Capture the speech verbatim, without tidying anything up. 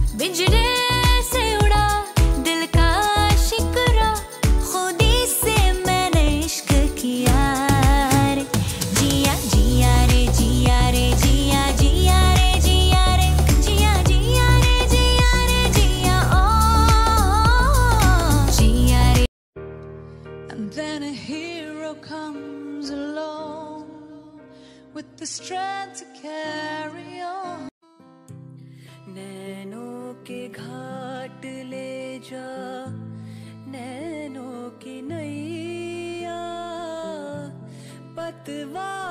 बिजरे से उड़ा दिल का शिकरा, खुदी से मैंने इश्क किया रे। जिया जिया रे जिया रे जिया जिया रे जिया रे जिया जिया रे जिया रे जिया ओ जिया रे। And then a hero comes along with the strength to carry on। नैनों के घाट ले जा, नैनों की नैया, पतवार